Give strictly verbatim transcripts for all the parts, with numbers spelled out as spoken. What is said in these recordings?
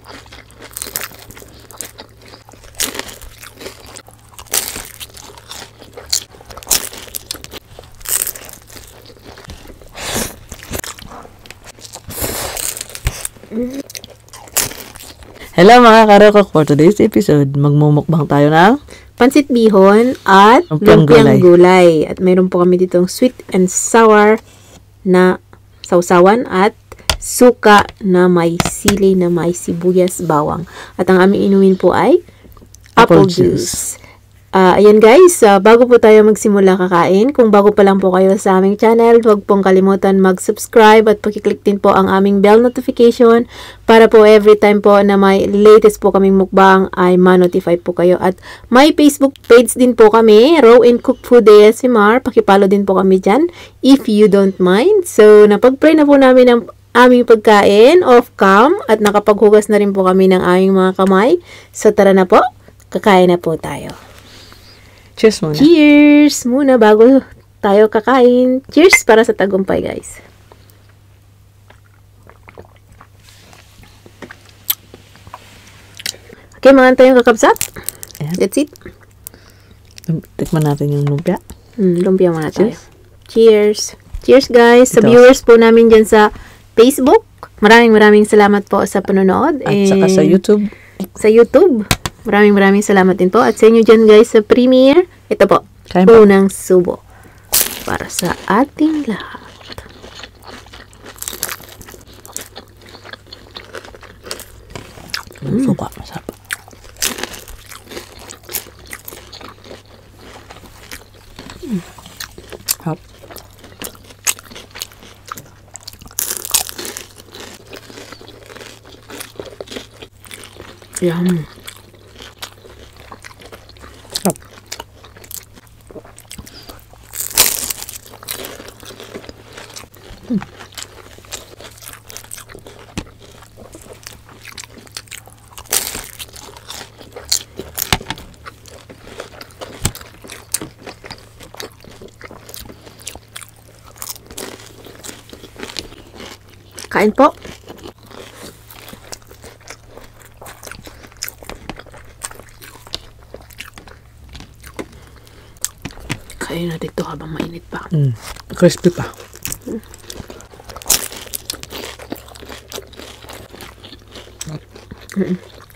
Hello mga karacook, for today's episode, magmumukbang tayo ng Pansit Bihon at Lumpiang Lumpiang gulay. gulay. At mayroon po kami ditong sweet and sour na sausawan at suka na may sili, na may sibuyas, bawang. At ang aming inumin po ay apple, Apple juice. Uh, ayan guys, uh, bago po tayo magsimula kakain, kung bago pa lang po kayo sa aming channel, huwag pong kalimutan mag-subscribe at pakiclick din po ang aming bell notification para po every time po na may latest po kaming mukbang ay ma-notify po kayo. At may Facebook page din po kami, Raw and Cook Food A S M R, pakipalo din po kami dyan if you don't mind. So, napag-pray na po namin ang aming pagkain off cam at nakapaghugas na rin po kami ng aming mga kamay. So, tara na po, kakain na po tayo. cheers muna. Cheers muna bago tayo kakain. Cheers para sa tagumpay, guys. Okay, mga tayong kakabsat. Ayan. That's it. Tikman natin yung lumpia. Hmm, lumpia muna tayo. Cheers. Cheers. Cheers, guys. Sa Ito. viewers po namin dyan sa Facebook. Maraming maraming salamat po sa panonood. At And saka sa YouTube. Sa YouTube. Maraming maraming salamat din po. At sa inyo dyan, guys, sa premiere. Ito po. Kain po. Unang subo. Para sa ating lahat. Mm. Suka, masarap. Mm. Hap. Yum. Hap. Mm. Kain po. Kain natin ito habang mainit pa. Mm. Crispy pa. Mm.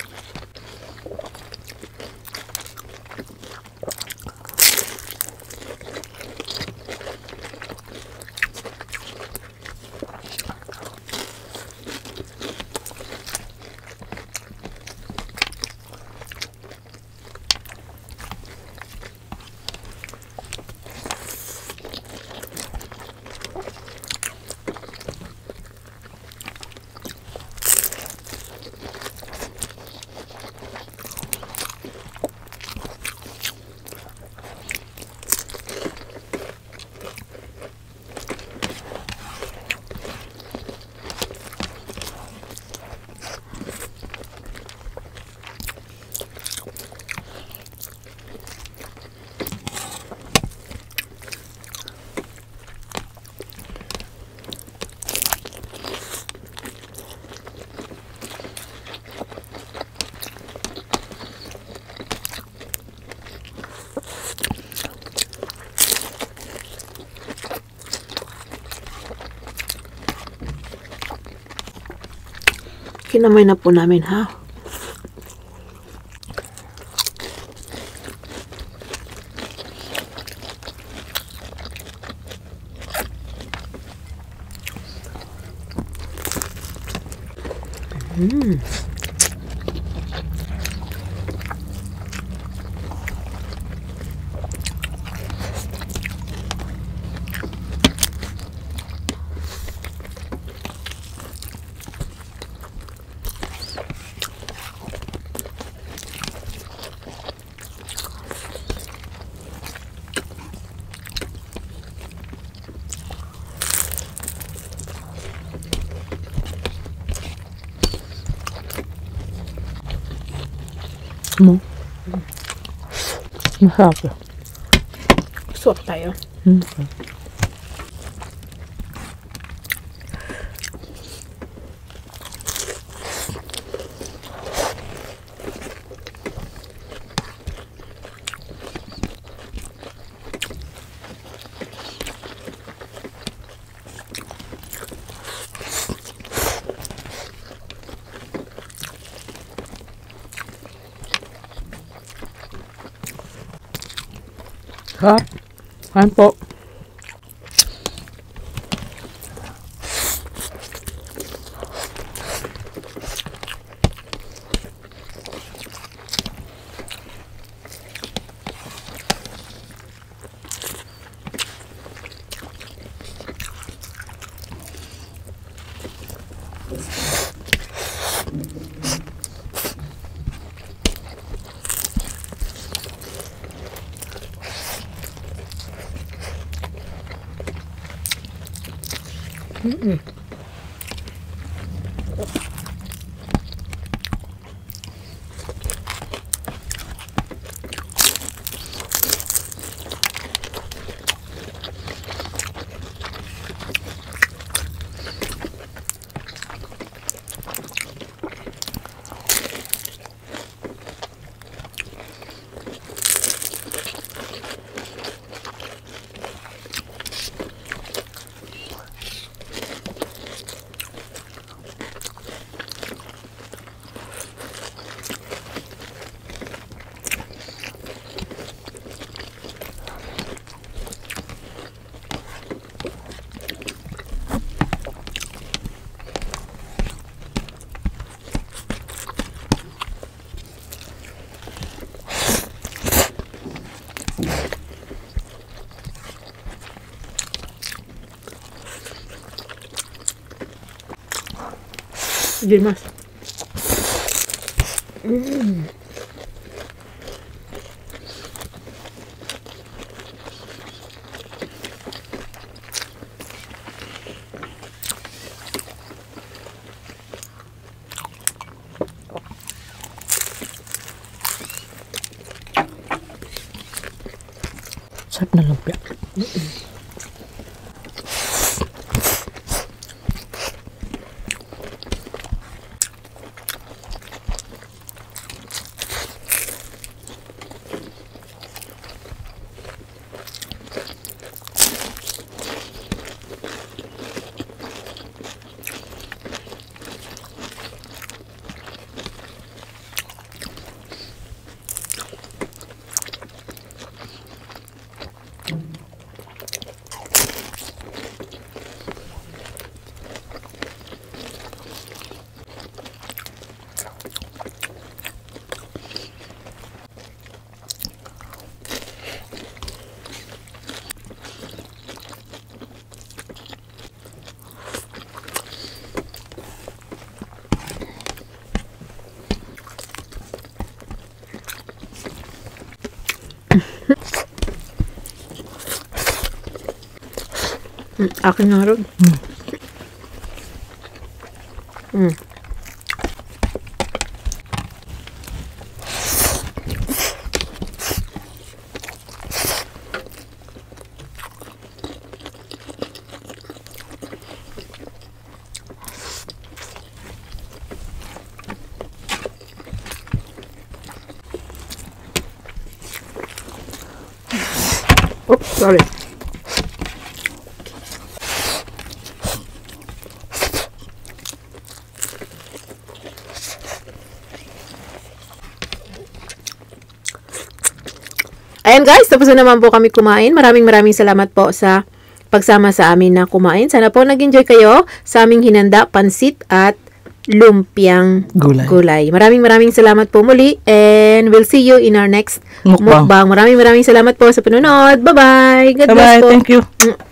Kinamay na po namin, ha? Mm. Mo. Masarap. Swap tayo. Mm. Ha? Kain po. Mm-mm. Sige mas. Mm. Sarap na lumpia. Mm-mm. Mm, akin nga rin. Mm. Mm. Oops, sorry. Ayan guys, tapos na naman po kami kumain. Maraming maraming salamat po sa pagsama sa amin na kumain. Sana po nag-enjoy kayo sa aming hinanda, pansit at lumpiang Gulay. gulay. Maraming maraming salamat po muli and we'll see you in our next Mukbang. mukbang. Maraming maraming salamat po sa panunod. Bye-bye. God bless Bye-bye. po. Thank you.